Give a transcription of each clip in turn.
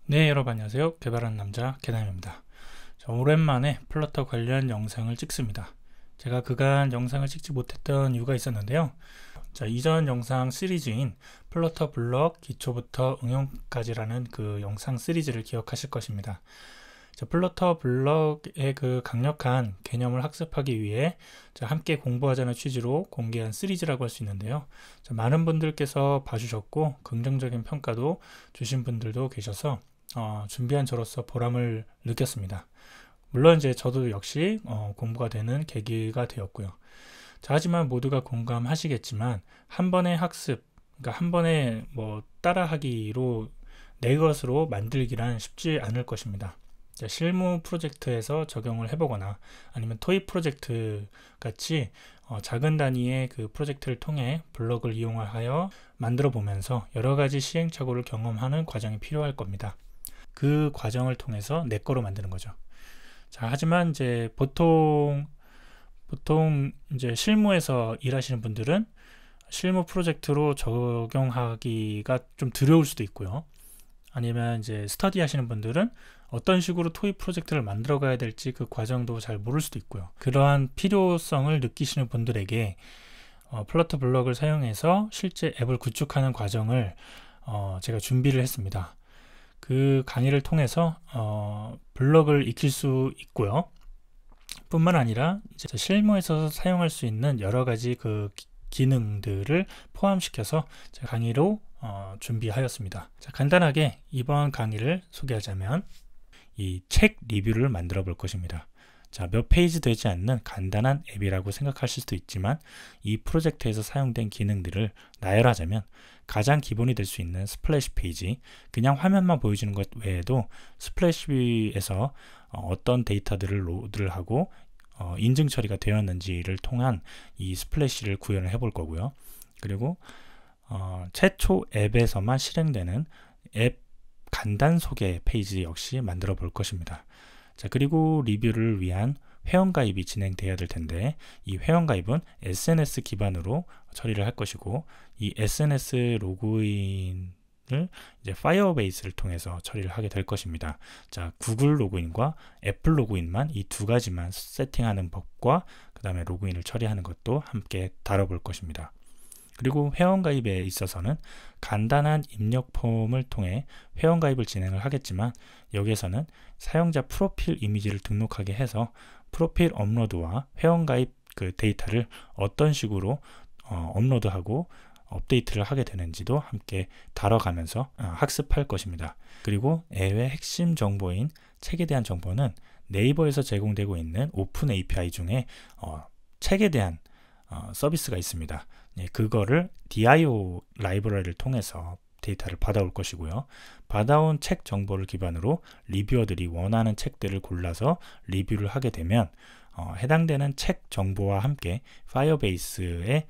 네, 여러분 안녕하세요. 개발하는 남자 개남입니다. 오랜만에 플러터 관련 영상을 찍습니다. 제가 그간 영상을 찍지 못했던 이유가 있었는데요. 이전 영상 시리즈인 플러터 블럭 기초부터 응용까지라는 그 영상 시리즈를 기억하실 것입니다. 플러터 블럭의 그 강력한 개념을 학습하기 위해 함께 공부하자는 취지로 공개한 시리즈라고 할 수 있는데요. 많은 분들께서 봐주셨고 긍정적인 평가도 주신 분들도 계셔서 준비한 저로서 보람을 느꼈습니다. 물론 저도 역시 공부가 되는 계기가 되었고요. 하지만 모두가 공감하시겠지만 한 번의 학습, 그러니까 한 번에 따라하기로 내 것으로 만들기란 쉽지 않을 것입니다. 실무 프로젝트에서 적용을 해보거나 아니면 토익 프로젝트 같이 작은 단위의 그 프로젝트를 통해 블럭을 이용하여 만들어 보면서 여러 가지 시행착오를 경험하는 과정이 필요할 겁니다. 그 과정을 통해서 내 거로 만드는 거죠. 하지만 보통 실무에서 일하시는 분들은 실무 프로젝트로 적용하기가 좀 두려울 수도 있고요. 아니면 스터디 하시는 분들은 어떤 식으로 토익 프로젝트를 만들어 가야 될지 그 과정도 잘 모를 수도 있고요. 그러한 필요성을 느끼시는 분들에게 플러터 블럭을 사용해서 실제 앱을 구축하는 과정을 제가 준비를 했습니다. 그 강의를 통해서 블럭을 익힐 수 있고요. 뿐만 아니라 실무에서 사용할 수 있는 여러 가지 그 기능들을 포함시켜서 강의로 준비하였습니다. 간단하게 이번 강의를 소개하자면 이 책 리뷰를 만들어 볼 것입니다. 몇 페이지 되지 않는 간단한 앱이라고 생각하실 수도 있지만 이 프로젝트에서 사용된 기능들을 나열하자면 가장 기본이 될 수 있는 스플래시 페이지, 그냥 화면만 보여주는 것 외에도 스플래시에서 어떤 데이터들을 로드를 하고 인증 처리가 되었는지를 통한 이 스플래시를 구현을 해볼 거고요. 그리고 최초 앱에서만 실행되는 앱 간단 소개 페이지 역시 만들어 볼 것입니다. 그리고 리뷰를 위한 회원가입이 진행되어야 될 텐데 이 회원가입은 SNS 기반으로 처리를 할 것이고 이 SNS 로그인을 파이어베이스를 통해서 처리를 하게 될 것입니다. 구글 로그인과 애플 로그인만 이 두 가지만 세팅하는 법과 그 다음에 로그인을 처리하는 것도 함께 다뤄볼 것입니다. 그리고 회원가입에 있어서는 간단한 입력 폼을 통해 회원가입을 진행을 하겠지만 여기에서는 사용자 프로필 이미지를 등록하게 해서 프로필 업로드와 회원가입 그 데이터를 어떤 식으로 업로드하고 업데이트를 하게 되는지도 함께 다뤄가면서 학습할 것입니다. 그리고 앱의 핵심 정보인 책에 대한 정보는 네이버에서 제공되고 있는 오픈 API 중에 책에 대한 서비스가 있습니다. 그거를 DIO 라이브러리를 통해서 데이터를 받아올 것이고요. 받아온 책 정보를 기반으로 리뷰어들이 원하는 책들을 골라서 리뷰를 하게 되면 해당되는 책 정보와 함께 파이어베이스의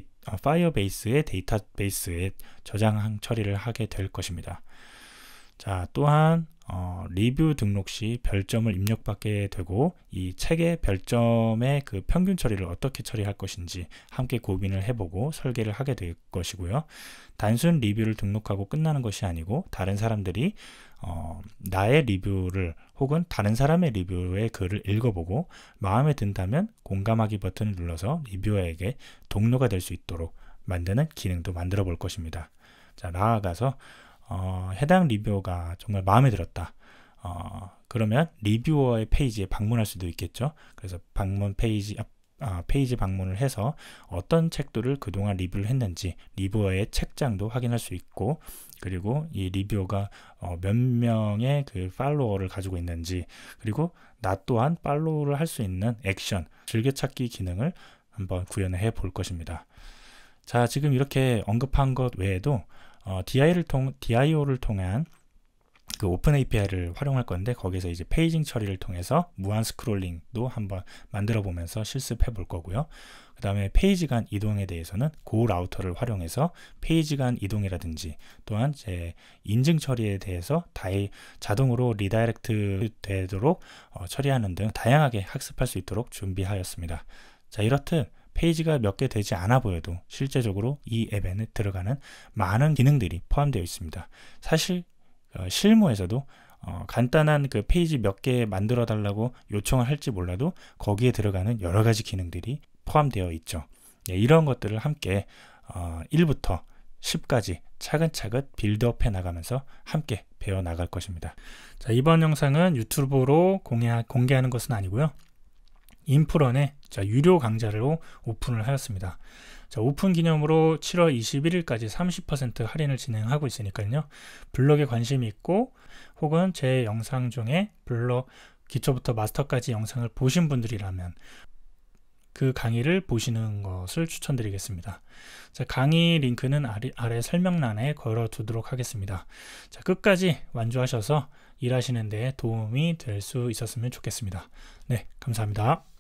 데이터베이스에 저장 처리를 하게 될 것입니다. 또한 리뷰 등록 시 별점을 입력받게 되고 이 책의 별점의 그 평균 처리를 어떻게 처리할 것인지 함께 고민을 해보고 설계를 하게 될 것이고요. 단순 리뷰를 등록하고 끝나는 것이 아니고 다른 사람들이 나의 리뷰를 혹은 다른 사람의 리뷰의 글을 읽어보고 마음에 든다면 공감하기 버튼을 눌러서 리뷰어에게 동료가 될 수 있도록 만드는 기능도 만들어 볼 것입니다. 나아가서 해당 리뷰어가 정말 마음에 들었다. 그러면 리뷰어의 페이지에 방문할 수도 있겠죠. 그래서 페이지 방문을 해서 어떤 책들을 그동안 리뷰를 했는지 리뷰어의 책장도 확인할 수 있고, 그리고 이 리뷰어가 몇 명의 그 팔로워를 가지고 있는지, 그리고 나 또한 팔로우를 할 수 있는 액션, 즐겨찾기 기능을 한번 구현해 볼 것입니다. 지금 이렇게 언급한 것 외에도 DIO를 통한 그 오픈 API를 활용할 건데 거기서 페이징 처리를 통해서 무한 스크롤링도 한번 만들어 보면서 실습해 볼 거고요. 그 다음에 페이지 간 이동에 대해서는 고 라우터를 활용해서 페이지 간 이동이라든지 또한 인증 처리에 대해서 자동으로 리다이렉트 되도록 처리하는 등 다양하게 학습할 수 있도록 준비하였습니다. 이렇듯 페이지가 몇 개 되지 않아 보여도 실제적으로 이 앱에는 들어가는 많은 기능들이 포함되어 있습니다. 사실 실무에서도 간단한 그 페이지 몇 개 만들어 달라고 요청을 할지 몰라도 거기에 들어가는 여러 가지 기능들이 포함되어 있죠. 네, 이런 것들을 함께 1부터 10까지 차근차근 빌드업 해 나가면서 함께 배워 나갈 것입니다. 자, 이번 영상은 유튜브로 공개하는 것은 아니고요. 인프런에 유료 강좌로 오픈을 하였습니다. 자, 오픈 기념으로 7월 21일까지 30% 할인을 진행하고 있으니까요. 블럭에 관심이 있고 혹은 제 영상 중에 블럭 기초부터 마스터까지 영상을 보신 분들이라면 그 강의를 보시는 것을 추천드리겠습니다. 자, 강의 링크는 아래 설명란에 걸어 두도록 하겠습니다. 자, 끝까지 완주하셔서 일하시는 데 도움이 될 수 있었으면 좋겠습니다. 네, 감사합니다.